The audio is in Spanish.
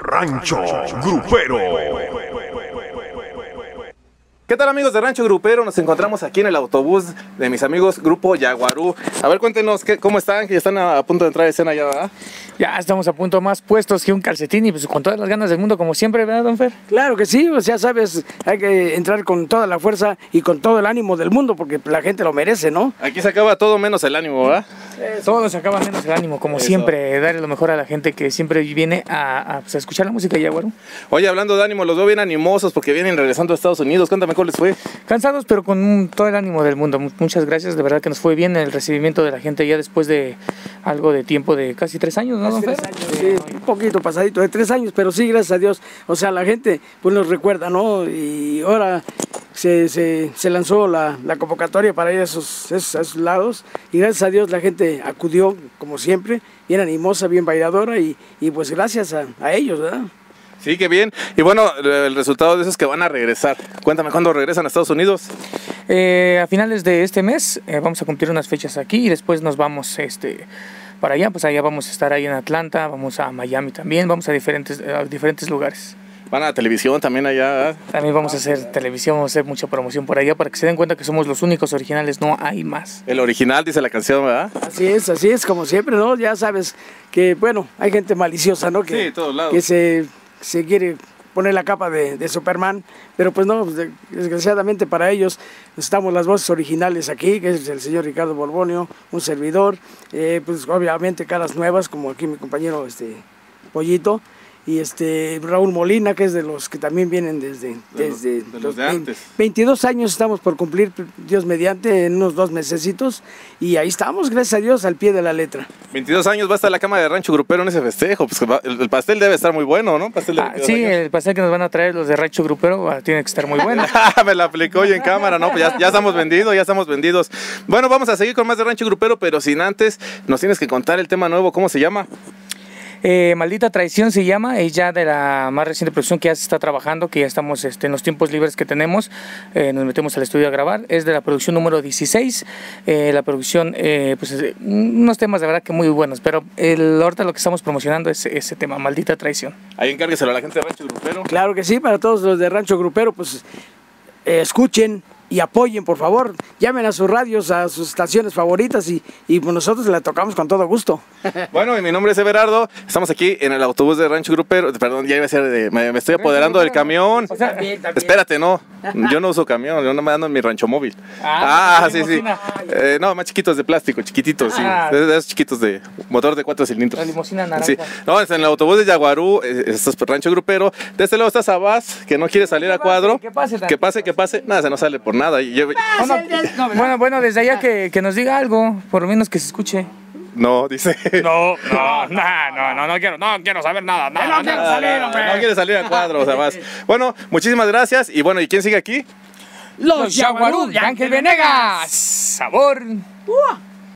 Rancho Grupero. ¿Qué tal, amigos de Rancho Grupero? Nos encontramos aquí en el autobús de mis amigos Grupo Yaguarú. A ver, cuéntenos cómo están, que ya están a punto de entrar a escena ya, ¿verdad? Ya estamos a punto, más puestos que un calcetín y pues con todas las ganas del mundo, como siempre, ¿verdad, don Fer? Claro que sí, pues ya sabes, hay que entrar con toda la fuerza y con todo el ánimo del mundo, porque la gente lo merece, ¿no? Aquí se acaba todo menos el ánimo, ¿verdad? Todo se acaba menos el ánimo, como Eso. siempre, darle lo mejor a la gente que siempre viene a escuchar la música de Yaguarú. Oye, hablando de ánimo, los veo bien animosos porque vienen regresando a Estados Unidos. Cuéntame cómo les fue. Cansados, pero con todo el ánimo del mundo. Muchas gracias, de verdad que nos fue bien el recibimiento de la gente ya después de algo de tiempo de casi 3 años, ¿no, don Fer? 3 años, sí, un poquito pasadito de 3 años, pero sí, gracias a Dios. O sea, la gente pues nos recuerda, ¿no? Y ahora se lanzó la convocatoria para ir a esos lados y gracias a Dios la gente acudió como siempre, bien animosa, bien bailadora y pues gracias a ellos, ¿verdad? Sí, qué bien. Y bueno, el resultado de eso es que van a regresar. Cuéntame, ¿cuándo regresan a Estados Unidos? A finales de este mes vamos a cumplir unas fechas aquí y después nos vamos para allá. Pues allá vamos a estar ahí en Atlanta, vamos a Miami también, vamos a diferentes lugares. Van a la televisión también allá, ¿verdad? También vamos a hacer televisión, vamos a hacer mucha promoción por allá para que se den cuenta que somos los únicos originales, no hay más. El original, dice la canción, ¿verdad? Así es, como siempre, ¿no? Ya sabes que, bueno, hay gente maliciosa, ¿no? Sí, de todos lados. Que se quiere poner la capa de Superman, pero pues no, desgraciadamente para ellos estamos las voces originales aquí, que es el señor Ricardo Borbonio, un servidor, pues obviamente caras nuevas, como aquí mi compañero Pollito, y Raúl Molina, que es de los que también vienen desde los de antes. 22 años estamos por cumplir, Dios mediante, en unos 2 mesecitos, y ahí estamos, gracias a Dios, al pie de la letra. 22 años va a estar la cama de Rancho Grupero en ese festejo. Pues el pastel debe estar muy bueno, ¿no? Pastel de 22 sí, años. el pastel que nos van a traer los de Rancho Grupero tiene que estar muy bueno. Me la aplicó hoy en cámara, ¿no? Pues ya estamos vendidos. Bueno, vamos a seguir con más de Rancho Grupero, pero sin antes nos tienes que contar el tema nuevo. ¿Cómo se llama? Maldita Traición se llama, es ya de la más reciente producción que ya se está trabajando, que ya estamos en los tiempos libres que tenemos, nos metemos al estudio a grabar, es de la producción número 16, la producción, pues unos temas de verdad que muy buenos, pero ahorita lo que estamos promocionando es ese tema, Maldita Traición. Ahí encárgueselo a la gente de Rancho Grupero. Claro que sí, para todos los de Rancho Grupero, pues escuchen y apoyen, por favor, llamen a sus radios, a sus estaciones favoritas y pues nosotros la tocamos con todo gusto. Bueno, y mi nombre es Everardo, estamos aquí en el autobús de Rancho Grupero, perdón, ya iba a ser me estoy apoderando del camión. O sea, También. Espérate, no, yo no uso camión, yo no me ando en mi rancho móvil. Sí. No, más chiquitos de plástico, chiquititos, sí, de esos chiquitos de motor de 4 cilindros. La limusina naranja. Sí. No, es en el autobús de Yaguarú, esto es Rancho Grupero. De este lado está Sabás, que no quiere salir a cuadro. Que pase. Que pase. Nada, se no sale por nada. Bueno, desde allá que nos diga algo, por lo menos que se escuche. No, dice. No quiero saber nada. No quiere salir a cuadro, Sabás. Bueno, muchísimas gracias. Y bueno, ¿y quién sigue aquí? Los Yaguarú de Ángel Venegas. Sabor.